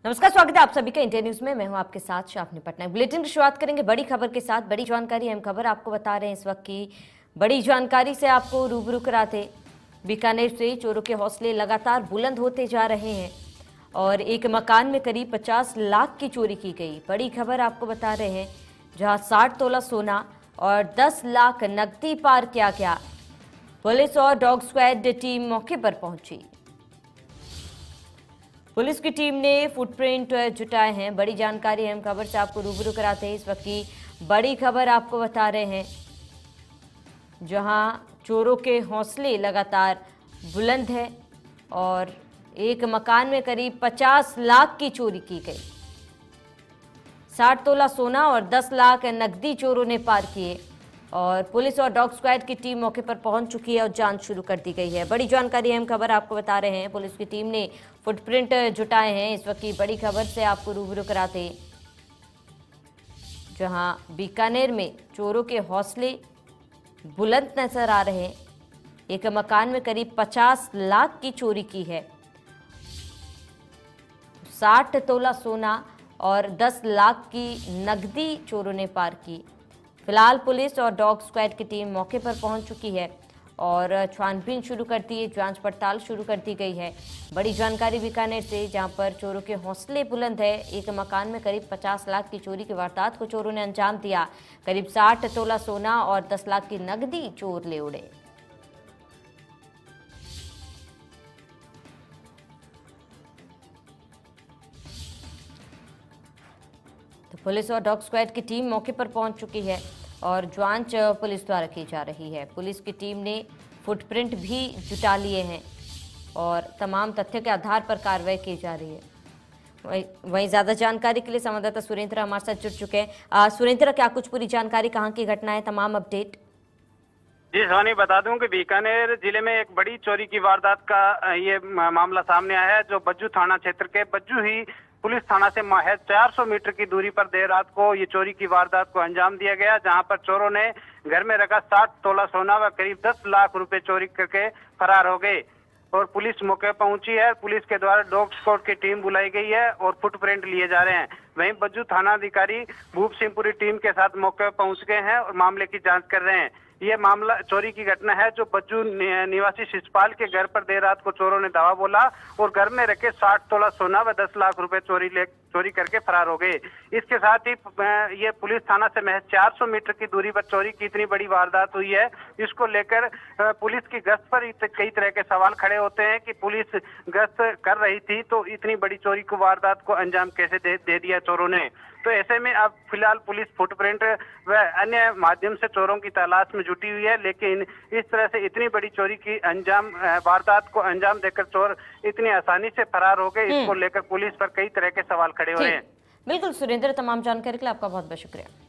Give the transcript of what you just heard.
नमस्कार, स्वागत है आप सभी का इंडिया न्यूज में। मैं हूं आपके साथ शाफनी पटनायक। बुलेटिन की शुरुआत करेंगे बड़ी खबर के साथ। बड़ी जानकारी, अहम खबर आपको बता रहे हैं इस वक्त की। बड़ी जानकारी से आपको रूबरू कराते। बीकानेर से चोरों के हौसले लगातार बुलंद होते जा रहे हैं और एक मकान में करीब 50 लाख की चोरी की गई। बड़ी खबर आपको बता रहे हैं, जहां 60 तोला सोना और 10 लाख नकदी पार किया गया। पुलिस और डॉग स्क्वाड टीम मौके पर पहुंची। पुलिस की टीम ने फुटप्रिंट जुटाए हैं। बड़ी जानकारी, अहम खबर से आपको रूबरू कराते हैं। इस वक्त की बड़ी खबर आपको बता रहे हैं, जहां चोरों के हौसले लगातार बुलंद है और एक मकान में करीब 50 लाख की चोरी की गई। 60 तोला सोना और 10 लाख नकदी चोरों ने पार किए और पुलिस और डॉग स्क्वाड की टीम मौके पर पहुंच चुकी है और जांच शुरू कर दी गई है। बड़ी जानकारी, अहम खबर आपको बता रहे हैं। पुलिस की टीम ने फुटप्रिंट जुटाए हैं। इस वक्त की बड़ी खबर से आपको रूबरू कराते, जहां बीकानेर में चोरों के हौसले बुलंद नजर आ रहे हैं। एक मकान में करीब 50 लाख की चोरी की है। 60 तोला सोना और 10 लाख की नकदी चोरों ने पार की। फिलहाल पुलिस और डॉग स्क्वाड की टीम मौके पर पहुंच चुकी है और छानबीन शुरू कर दी है, जांच पड़ताल शुरू कर दी गई है। बड़ी जानकारी बीकानेर से, जहां पर चोरों के हौसले बुलंद है। एक मकान में करीब 50 लाख की चोरी की वारदात को चोरों ने अंजाम दिया। करीब 60 तोला सोना और 10 लाख की नकदी चोर ले उड़े। तो पुलिस और डॉग स्क्वाड की टीम मौके पर पहुंच चुकी है और जांच पुलिस द्वारा की जा रही है। पुलिस की टीम ने फुटप्रिंट भी जुटा लिए हैं और तमाम तथ्य के आधार पर कार्रवाई की जा रही है। वहीं ज्यादा जानकारी के लिए संवाददाता सुरेंद्र हमारे साथ जुड़ चुके हैं। सुरेंद्र, क्या कुछ पूरी जानकारी, कहाँ की घटना है, तमाम अपडेट? जी सोनी, बता दूं कि बीकानेर जिले में एक बड़ी चोरी की वारदात का ये मामला सामने आया है, जो बज्जू थाना क्षेत्र के बज्जू ही पुलिस थाना से महज 400 मीटर की दूरी पर देर रात को ये चोरी की वारदात को अंजाम दिया गया, जहां पर चोरों ने घर में रखा 60 तोला सोना व करीब 10 लाख रुपए चोरी करके फरार हो गए और पुलिस मौके पर पहुंची है। पुलिस के द्वारा डॉग स्क्वाड की टीम बुलाई गई है और फुटप्रिंट लिए जा रहे हैं। वहीं बज्जू थानाधिकारी भूप सिंह पूरी टीम के साथ मौके पर पहुंच गए हैं और मामले की जांच कर रहे हैं। ये मामला चोरी की घटना है, जो बज्जू निवासी शिषपाल के घर पर देर रात को चोरों ने धावा बोला और घर में रखे 60 तोला सोना व 10 लाख रुपए चोरी करके फरार हो गए। इसके साथ ही ये पुलिस थाना से महज 400 मीटर की दूरी पर चोरी की इतनी बड़ी वारदात हुई है। इसको लेकर पुलिस की गश्त पर कई तरह के सवाल खड़े होते हैं कि पुलिस गश्त कर रही थी तो इतनी बड़ी चोरी को वारदात को अंजाम कैसे दे दिया चोरों ने। तो ऐसे में अब फिलहाल पुलिस फुटप्रिंट व अन्य माध्यम से चोरों की तलाश में जुटी हुई है, लेकिन इस तरह से इतनी बड़ी चोरी की वारदात को अंजाम देकर चोर इतनी आसानी से फरार हो गए, इसको लेकर पुलिस पर कई तरह के सवाल खड़े हुए हैं। बिल्कुल सुरेंद्र, तमाम जानकारी के लिए आपका बहुत बहुत शुक्रिया।